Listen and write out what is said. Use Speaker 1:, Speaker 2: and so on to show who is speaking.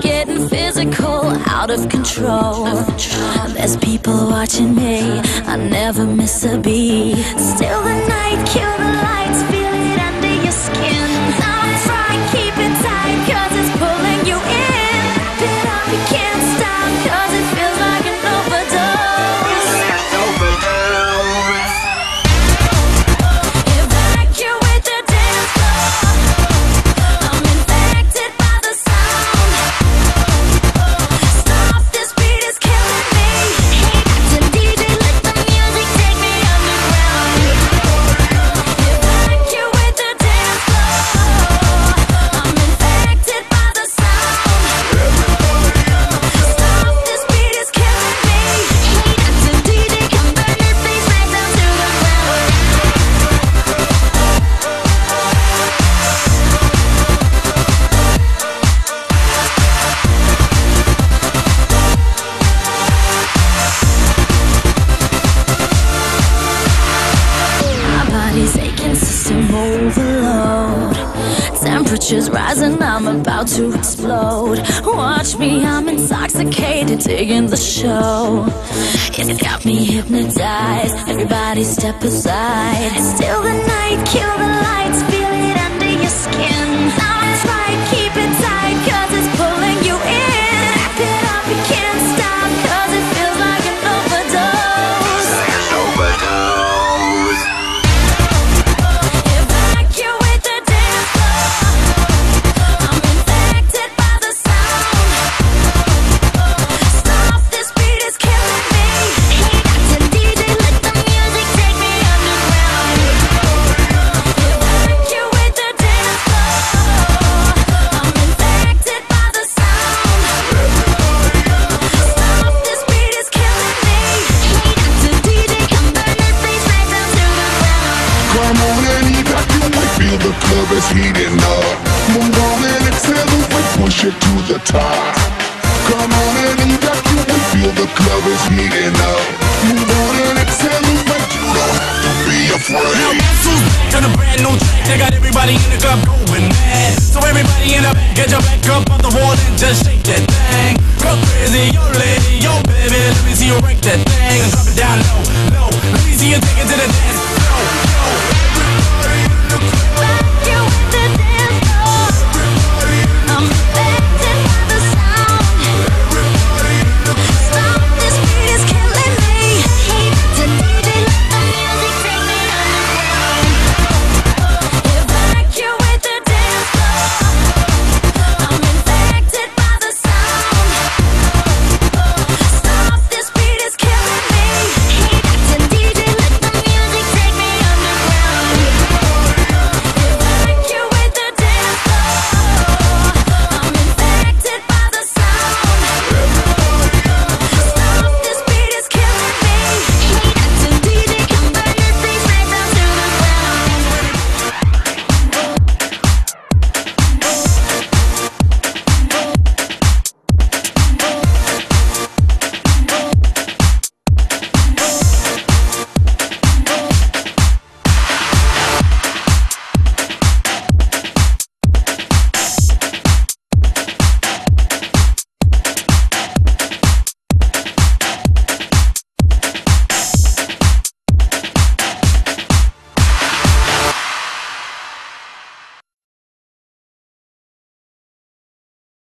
Speaker 1: getting physical, out of control. There's people watching me, I never miss a beat. Still the night, kill the lights, feel it under your skin. Don't try, keep it tight, cause it's pulling you in. Wrap it up, you can't stop, cause it feels like an overdose. Evacuate the dance floor. I'm infected by the sound. Stop, this beat is killing me. Hey, Captain DJ, let the music take me underground. Evacuate the dance floor. I'm infected by the sound. Stop, this beat is killing me. Hey, Captain DJ, come burn this bass right down to the ground. My body's aching, system overload. Temperature's rising, I'm about to explode. Watch me, I'm intoxicated, digging the show. It's got me hypnotized, everybody step aside. Still the night, kill the lights, feel it under your skin. Don't try, keep it tight, cause it's pulling you in. Wrap it up, you can't stop, cause it feels like an overdose. Evacuate the dance floor. I'm infected by the sound. Stop, this beat is killing me. Hey, Captain DJ, let the music take me underground. Evacuate the dance floor. I'm infected by the sound. Stop, this beat is killing me. Hey, Captain DJ, come burn this bass right down to the ground.
Speaker 2: Come on and evacuate, feel the club is heating up. Move on and accelerate, push it to the top. Come on and evacuate, feel the club is heating up. Move on and accelerate, you don't have to be afraid.
Speaker 3: Now guess who's back on a brand new track? They got everybody in the club going mad. So everybody in the back, get your back up on the wall and just shake that thing. Go crazy, yo lady, yo baby, let me see you break that thing and drop it down low, low. Let me see you take it to the dance floor, yo.